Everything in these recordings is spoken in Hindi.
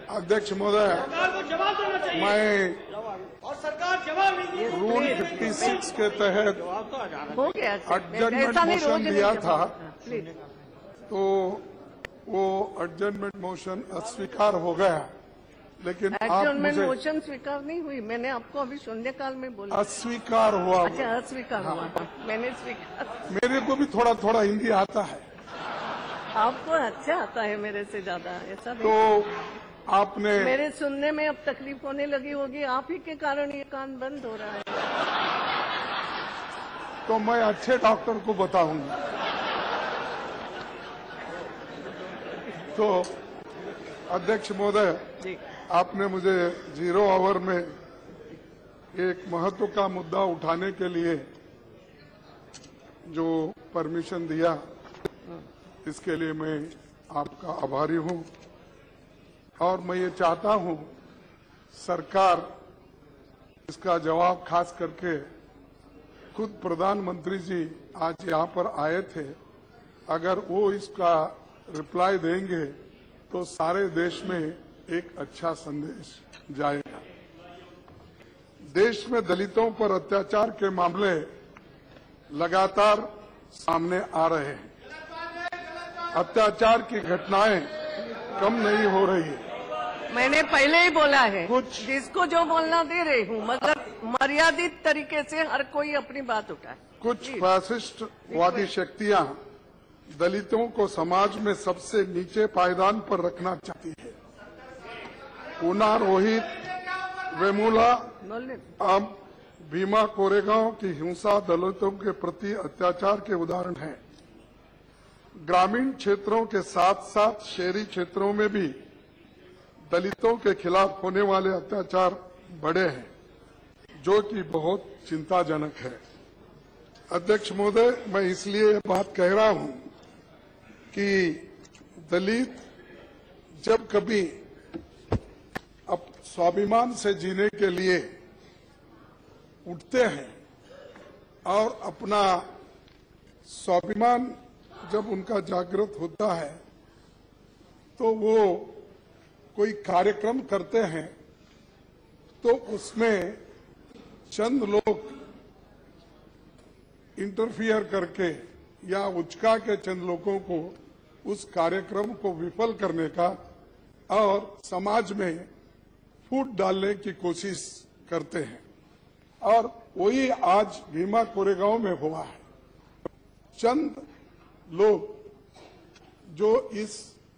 अध्यक्ष महोदय, सरकार को जवाब देना चाहिए मैं और सरकार जवाब नहीं दी। रूल 56 के तहत हो गया एडजर्नमेंट मोशन दिया था, तो वो एडजर्नमेंट मोशन अस्वीकार हो गया। लेकिन आप एडजर्नमेंट मुझे मोशन स्वीकार नहीं हुई। मैंने आपको अभी शून्यकाल में बोला। अस्वीकार हुआ। अच्छा, अस्वीकार हुआ था। मैंने स्वीकार। मेरे को भी थोड़ा थोड़ा हिंदी आता है, आपको अच्छा आता है मेरे से ज्यादा, ऐसा नहीं। तो आपने मेरे सुनने में अब तकलीफ होने लगी होगी, आप ही के कारण ये कान बंद हो रहा है। तो मैं अच्छे डॉक्टर को बताऊंगा। तो अध्यक्ष महोदय, जी, आपने मुझे 0 आवर में एक महत्व का मुद्दा उठाने के लिए जो परमिशन दिया, इसके लिए मैं आपका आभारी हूं। और मैं ये चाहता हूं सरकार इसका जवाब खास करके खुद प्रधानमंत्री जी आज यहां पर आए थे, अगर वो इसका रिप्लाई देंगे तो सारे देश में एक अच्छा संदेश जाएगा। देश में दलितों पर अत्याचार के मामले लगातार सामने आ रहे हैं। अत्याचार की घटनाएं कम नहीं हो रही है। मैंने पहले ही बोला है, कुछ जिसको जो बोलना दे रही हूँ, मगर मर्यादित तरीके से हर कोई अपनी बात उठाए। कुछ फैसिस्टवादी शक्तियां दलितों को समाज में सबसे नीचे पायदान पर रखना चाहती है। ऊना, रोहित, वेमुला, अब भीमा कोरेगांव की हिंसा दलितों के प्रति अत्याचार के उदाहरण है। ग्रामीण क्षेत्रों के साथ साथ शहरी क्षेत्रों में भी दलितों के खिलाफ होने वाले अत्याचार बढ़े हैं, जो कि बहुत चिंताजनक है। अध्यक्ष महोदय, मैं इसलिए ये बात कह रहा हूं कि दलित जब कभी अब स्वाभिमान से जीने के लिए उठते हैं और अपना स्वाभिमान जब उनका जागृत होता है तो वो कोई कार्यक्रम करते हैं, तो उसमें चंद लोग इंटरफियर करके या उचका के चंद लोगों को उस कार्यक्रम को विफल करने का और समाज में फूट डालने की कोशिश करते हैं। और वही आज भीमा कोरेगांव में हुआ है। चंद लोग जो इस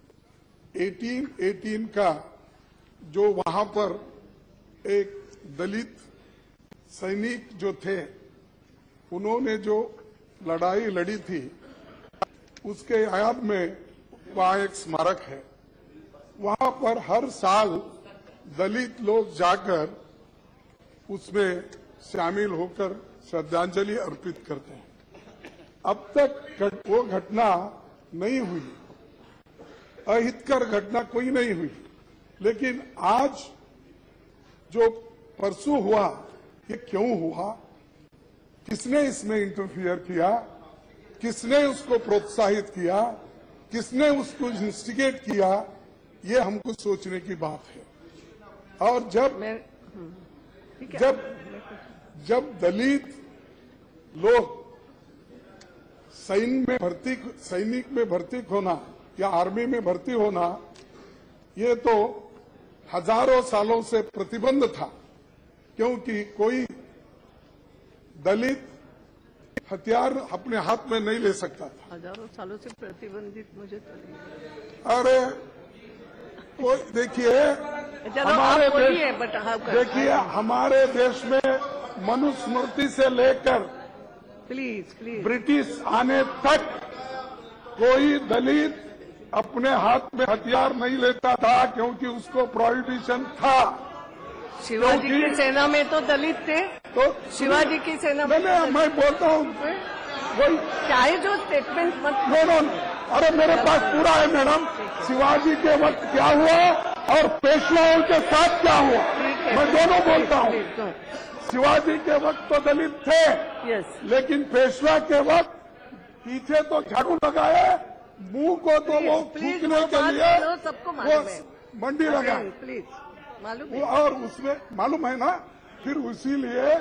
1818 का जो वहां पर एक दलित सैनिक जो थे, उन्होंने जो लड़ाई लड़ी थी, उसके याद में वहां एक स्मारक है। वहां पर हर साल दलित लोग जाकर उसमें शामिल होकर श्रद्धांजलि अर्पित करते हैं। अब तक वो घटना नहीं हुई, अहितकर घटना कोई नहीं हुई, लेकिन आज जो परसों हुआ, ये क्यों हुआ? किसने इसमें इंटरफियर किया? किसने उसको प्रोत्साहित किया? किसने उसको इंस्टिगेट किया? ये हमको सोचने की बात है। और जब दलित लोग सैनिक में भर्ती होना या आर्मी में भर्ती होना, ये तो हजारों सालों से प्रतिबंध था, क्योंकि कोई दलित हथियार अपने हाथ में नहीं ले सकता था। हजारों सालों से प्रतिबंधित मुझे तो नहीं। अरे देखिए, हमारे देश में मनुस्मृति से लेकर प्लीज ब्रिटिश आने तक कोई दलित अपने हाथ में हथियार नहीं लेता था, क्योंकि उसको प्रोहिबिशन था। शिवाजी की सेना में तो दलित थे, तो शिवाजी की सेना में मैं बोलता हूँ वही चाहे जो स्टेटमेंट मत। नो, अरे मेरे पास पूरा है मैडम। शिवाजी के वक्त क्या हुआ और पेशवाओं के साथ क्या हुआ, मैं दोनों बोलता हूँ। शिवाजी के वक्त तो दलित थे, लेकिन पेशवा के वक्त पीछे तो झाड़ू लगाए, मुंह को तो वो थूकने के लिए मंडी लगाए प्लीज, मालूम है। और उसमें मालूम है ना, फिर इसीलिए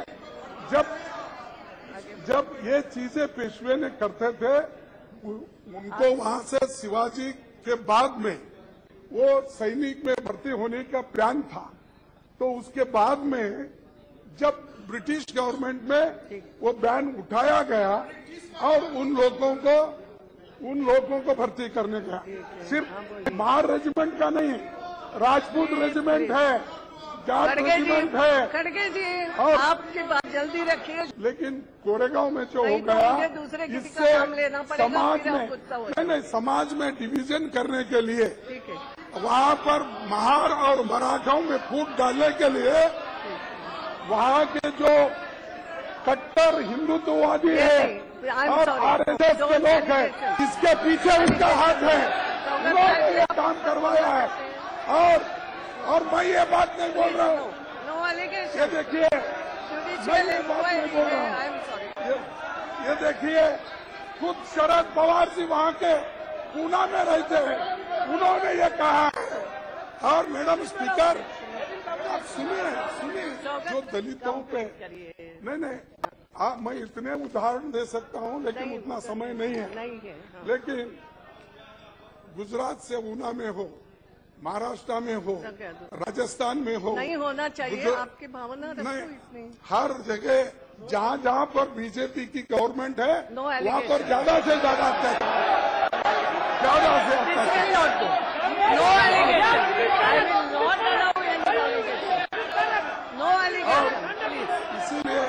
जब ये चीजें पेशवे ने करते थे, उनको वहां से शिवाजी के बाद में वो सैनिक में भर्ती होने का प्लान था। तो उसके बाद में जब ब्रिटिश गवर्नमेंट में वो बैन उठाया गया और उन लोगों को भर्ती करने गया। सिर्फ महार रेजिमेंट का नहीं, राजपूत रेजिमेंट है, जाट खड़गे रेजिमेंट है। खड़गे जी, और- आपकी बात जल्दी रखिए। लेकिन कोरेगांव में जो हो नहीं तो गया, मुझे दूसरे किसी का इससे नाम लेना पड़ेगा, समाज फिर आप में गुस्सा हो नहीं, समाज में डिवीजन करने के लिए ठीक है। वहां पर महार और मराठाओं में फूट डालने के लिए वहां के जो कट्टर हिंदुत्ववादी है और आरएसएस के लोग हैं, इसके पीछे उनका हाथ है, उन्होंने ये काम करवाया है। और मैं ये बात नहीं बोल रहा हूँ, नो ये एलिगेशन, देखिए, मैं ये बात नहीं बोल रहा आई हूँ, एम सॉरी। ये देखिए, खुद शरद पवार जी वहाँ के पूना में रहते हैं, उन्होंने ये कहा है। और मैडम स्पीकर, आप सुनिए, जो दलितों पे नहीं, मैं इतने उदाहरण दे सकता हूँ, लेकिन उतना समय नहीं है। नहीं है, हाँ। लेकिन गुजरात से ऊना में हो, महाराष्ट्र में हो, राजस्थान में हो, नहीं होना चाहिए, गुजरात- आपकी भावना रखो नहीं, इसमें। हर जगह जहाँ जहाँ पर बीजेपी की गवर्नमेंट है, No वहाँ पर allegation. ज्यादा से ज्यादा अत्याचार, ज्यादा से This will अत्याचार। not do. No allegation. I will not allow any allegation. No allegation, please. इसीलिए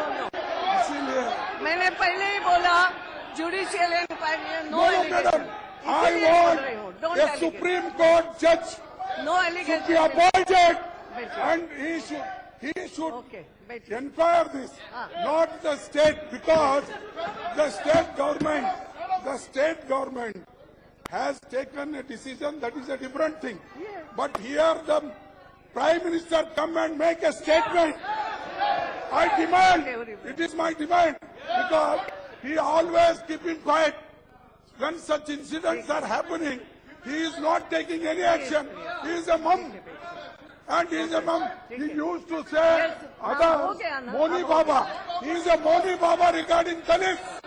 मैंने पहले ही बोला, judicial inquiry, no madam, allegation. I इसीलिए बोल रही हूँ, want don't a allegation. Supreme Court judge No to be allegation. appointed, बैठिए. and he should Okay, बैठिए. inquire this, not the state, because the state government has taken a decision, that is a different thing. But here the Prime Minister come and make a statement. I demand, it is my demand, because he always keeping quiet. When such incidents are happening, he is not taking any action. He is a mum. And he is a mum. He used to say, Yes, Ada, हो गया ना, Moni अब हो Baba. He is a Moni Baba regarding Dalits.